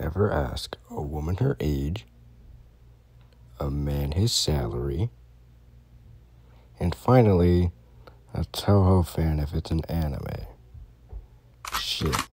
ever ask a woman her age, a man his salary, and finally, a Toho fan if it's an anime. Shit.